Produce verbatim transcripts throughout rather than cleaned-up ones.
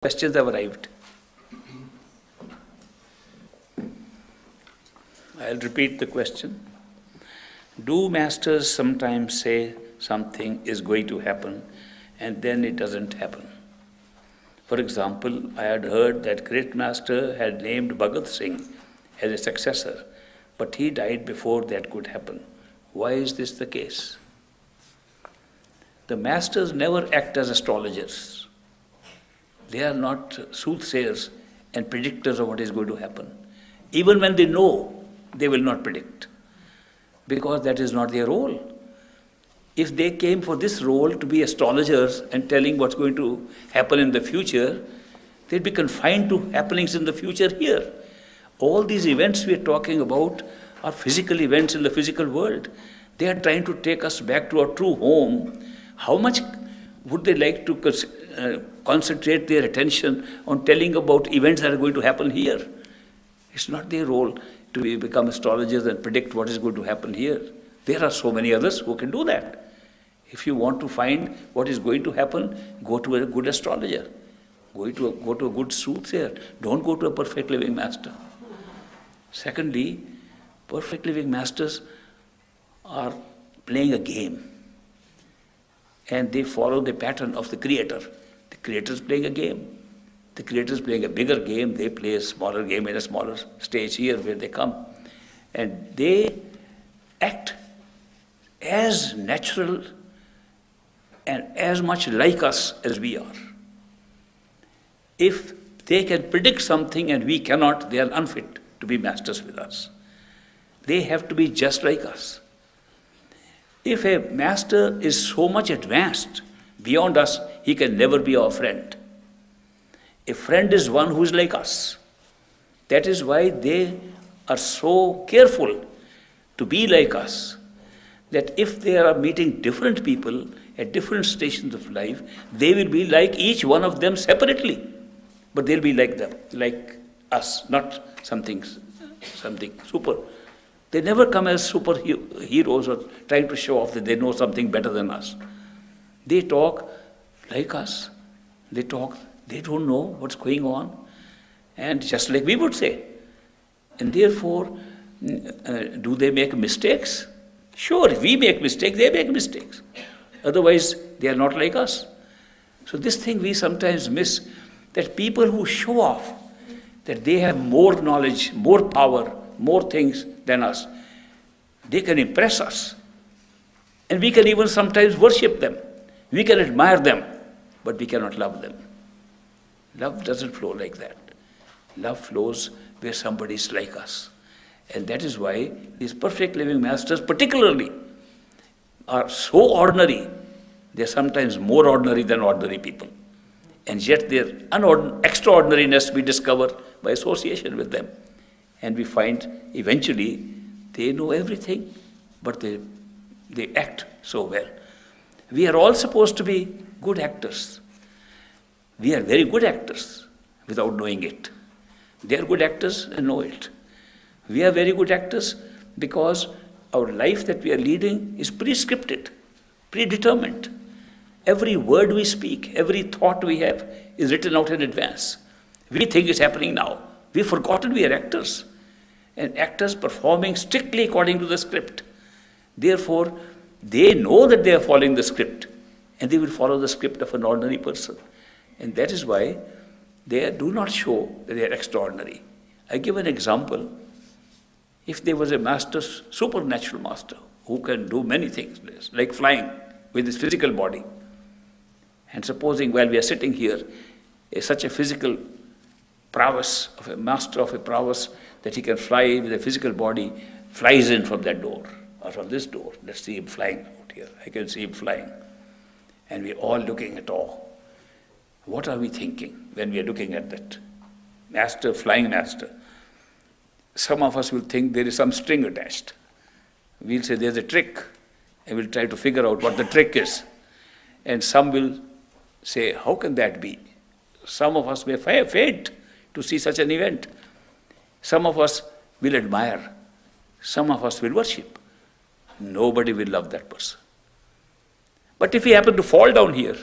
Questions have arrived. I'll repeat the question. Do masters sometimes say something is going to happen and then it doesn't happen? For example, I had heard that great master had named Bhagat Singh as a successor, but he died before that could happen. Why is this the case? The masters never act as astrologers. They are not soothsayers and predictors of what is going to happen. Even when they know, they will not predict, because that is not their role. If they came for this role to be astrologers and telling what's going to happen in the future, they'd be confined to happenings in the future here. All these events we are talking about are physical events in the physical world. They are trying to take us back to our true home. How much would they like to uh, concentrate their attention on telling about events that are going to happen here? It's not their role to be, become astrologers and predict what is going to happen here. There are so many others who can do that. If you want to find what is going to happen, go to a good astrologer. Go to a, go to a good soothsayer. Don't go to a perfect living master. Secondly, perfect living masters are playing a game, and they follow the pattern of the creator. The creator is playing a game. The creator is playing a bigger game. They play a smaller game in a smaller stage here where they come. And they act as natural and as much like us as we are. If they can predict something and we cannot, they are unfit to be masters with us. They have to be just like us. If a master is so much advanced beyond us, he can never be our friend. A friend is one who is like us. That is why they are so careful to be like us, that if they are meeting different people at different stations of life, they will be like each one of them separately. But they'll be like them, like us, not something, something super. They never come as superheroes or trying to show off that they know something better than us. They talk like us. They talk, they don't know what's going on. And just like we would say. And therefore, uh, do they make mistakes? Sure, if we make mistakes, they make mistakes. Otherwise, they are not like us. So this thing we sometimes miss, that people who show off, that they have more knowledge, more power, more things than us, they can impress us. And we can even sometimes worship them. We can admire them, but we cannot love them. Love doesn't flow like that. Love flows where somebody is like us. And that is why these perfect living masters particularly are so ordinary. They are sometimes more ordinary than ordinary people. And yet their extraordinariness we discover by association with them. And we find eventually they know everything, but they, they act so well. We are all supposed to be good actors. We are very good actors without knowing it. They are good actors and know it. We are very good actors because our life that we are leading is prescripted, predetermined. Every word we speak, every thought we have is written out in advance. We think it's happening now. We've forgotten we are actors. And actors performing strictly according to the script. Therefore, they know that they are following the script, and they will follow the script of an ordinary person. And that is why they do not show that they are extraordinary. I give an example. If there was a master, supernatural master, who can do many things, like flying with his physical body, and supposing while we are sitting here, such a physical prowess of a master of a prowess that he can fly with a physical body, flies in from that door, or from this door. Let's see him flying out here. I can see him flying. And we're all looking at awe. What are we thinking when we are looking at that master, flying master? Some of us will think there is some string attached. We'll say there's a trick, and we'll try to figure out what the trick is. And some will say, how can that be? Some of us may faint to see such an event. Some of us will admire. Some of us will worship. Nobody will love that person. But if he happened to fall down here,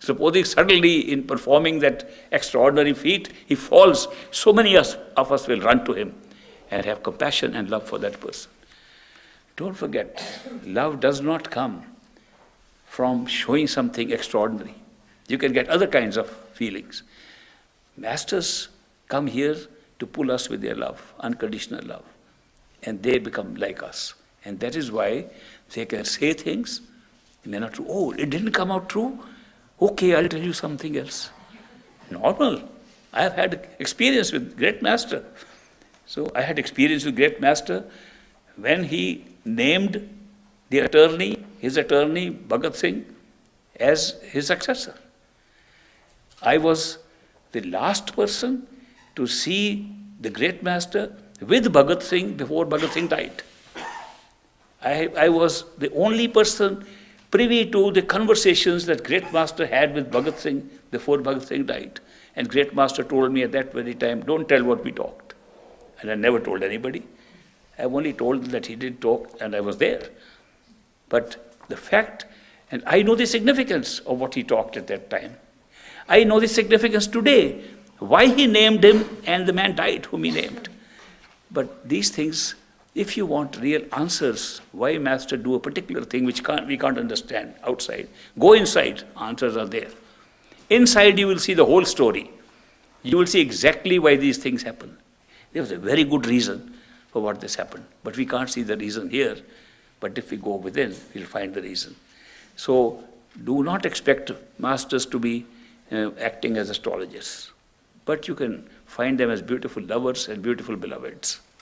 Supposing suddenly in performing that extraordinary feat, he falls, so many of us will run to him and have compassion and love for that person. Don't forget, love does not come from showing something extraordinary. You can get other kinds of feelings. Masters come here to pull us with their love, unconditional love. And they become like us. And that is why they can say things, may not true. Oh, it didn't come out true? Okay, I'll tell you something else. Normal. I have had experience with great master. So I had experience with great master when he named the attorney, his attorney, Bhagat Singh, as his successor. I was the last person to see the great master with Bhagat Singh before Bhagat Singh died. I, I was the only person privy to the conversations that great master had with Bhagat Singh before Bhagat Singh died. And great master told me at that very time, don't tell what we talked. And I never told anybody. I only told them that he did talk and I was there. But the fact, and I know the significance of what he talked at that time. I know the significance today, why he named him and the man died whom he named. But these things, if you want real answers, why master do a particular thing which can't, we can't understand outside, go inside, answers are there. Inside you will see the whole story. You will see exactly why these things happen. There was a very good reason for what this happened. But we can't see the reason here. But if we go within, we'll find the reason. So do not expect masters to be uh, acting as astrologers. But you can find them as beautiful lovers and beautiful beloveds.